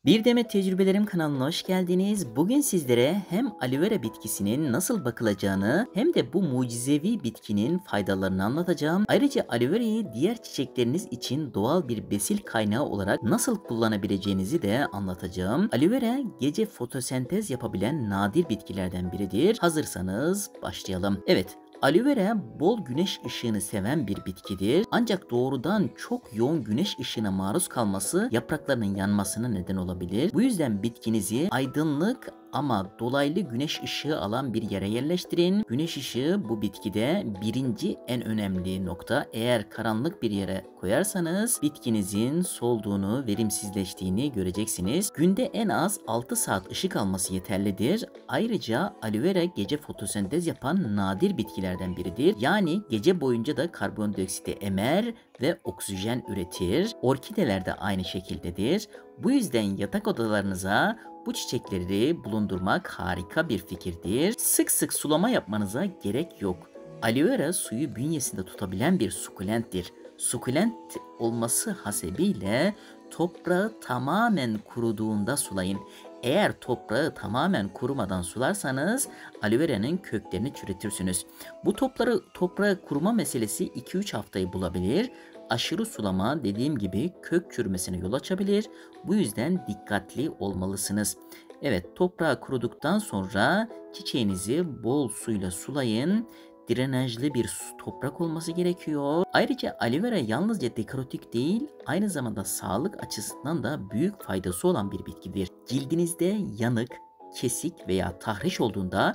Bir Demet Tecrübelerim kanalına hoş geldiniz. Bugün sizlere hem aloe vera bitkisinin nasıl bakılacağını hem de bu mucizevi bitkinin faydalarını anlatacağım. Ayrıca aloe verayı diğer çiçekleriniz için doğal bir besin kaynağı olarak nasıl kullanabileceğinizi de anlatacağım. Aloe vera gece fotosentez yapabilen nadir bitkilerden biridir. Hazırsanız başlayalım. Evet. Aloe vera bol güneş ışığını seven bir bitkidir. Ancak doğrudan çok yoğun güneş ışığına maruz kalması yapraklarının yanmasına neden olabilir. Bu yüzden bitkinizi aydınlık ama dolaylı güneş ışığı alan bir yere yerleştirin. Güneş ışığı bu bitkide birinci en önemli nokta. Eğer karanlık bir yere koyarsanız bitkinizin solduğunu, verimsizleştiğini göreceksiniz. Günde en az 6 saat ışık alması yeterlidir. Ayrıca aloe vera gece fotosentez yapan nadir bitkilerden biridir. Yani gece boyunca da karbondioksiti emer ve oksijen üretir. Orkideler de aynı şekildedir. Bu yüzden yatak odalarınıza bu çiçekleri bulundurmak harika bir fikirdir. Sık sık sulama yapmanıza gerek yok. Aloe vera suyu bünyesinde tutabilen bir sukulenttir. Sukulent olması hasebiyle toprağı tamamen kuruduğunda sulayın. Eğer toprağı tamamen kurumadan sularsanız aloe vera'nın köklerini çürütürsünüz. Bu toprağı kuruma meselesi 2-3 haftayı bulabilir. Aşırı sulama dediğim gibi kök çürümesine yol açabilir. Bu yüzden dikkatli olmalısınız. Evet, toprağı kuruduktan sonra çiçeğinizi bol suyla sulayın. Drenajlı bir toprak olması gerekiyor. Ayrıca aloe vera yalnızca dekoratif değil, aynı zamanda sağlık açısından da büyük faydası olan bir bitkidir. Cildinizde yanık, kesik veya tahriş olduğunda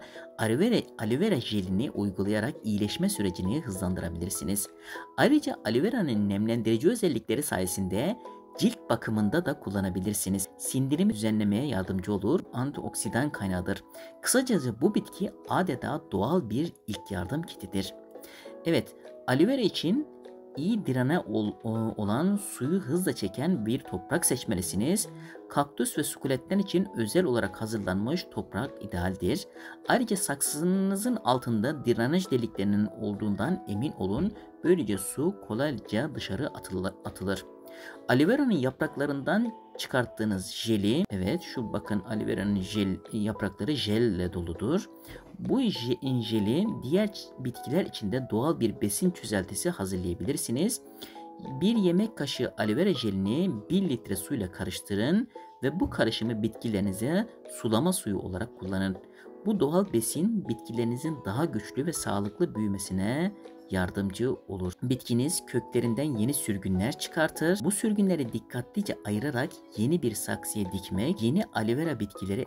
aloe vera jelini uygulayarak iyileşme sürecini hızlandırabilirsiniz. Ayrıca aloe vera'nın nemlendirici özellikleri sayesinde cilt bakımında da kullanabilirsiniz. Sindirimi düzenlemeye yardımcı olur, antioksidan kaynağıdır. Kısacası bu bitki adeta doğal bir ilk yardım kitidir. Evet, aloe vera için iyi olan suyu hızla çeken bir toprak seçmelisiniz. Kaktüs ve sukulentler için özel olarak hazırlanmış toprak idealdir. Ayrıca saksınızın altında drenaj deliklerinin olduğundan emin olun. Böylece su kolayca dışarı atılır. Aloe vera'nın yapraklarından çıkarttığınız jeli, evet şu bakın aloe vera'nın yaprakları jelle doludur. Bu jeli diğer bitkiler için de doğal bir besin çözeltisi hazırlayabilirsiniz. Bir yemek kaşığı aloe vera jelini 1 litre suyla karıştırın ve bu karışımı bitkilerinize sulama suyu olarak kullanın. Bu doğal besin bitkilerinizin daha güçlü ve sağlıklı büyümesine yardımcı olur. Bitkiniz köklerinden yeni sürgünler çıkartır. Bu sürgünleri dikkatlice ayırarak yeni bir saksıya dikmek, yeni aloe vera bitkileri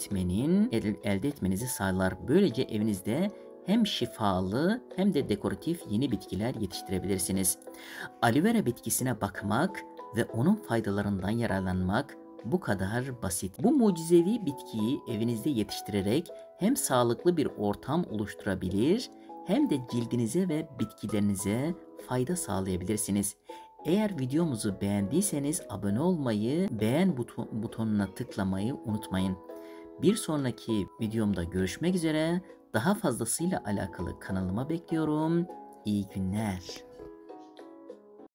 elde etmenizi sağlar. Böylece evinizde hem şifalı hem de dekoratif yeni bitkiler yetiştirebilirsiniz. Aloe vera bitkisine bakmak ve onun faydalarından yararlanmak bu kadar basit. Bu mucizevi bitkiyi evinizde yetiştirerek hem sağlıklı bir ortam oluşturabilir hem de cildinize ve bitkilerinize fayda sağlayabilirsiniz. Eğer videomuzu beğendiyseniz abone olmayı, beğen butonuna tıklamayı unutmayın. Bir sonraki videomda görüşmek üzere. Daha fazlasıyla alakalı kanalıma bekliyorum. İyi günler.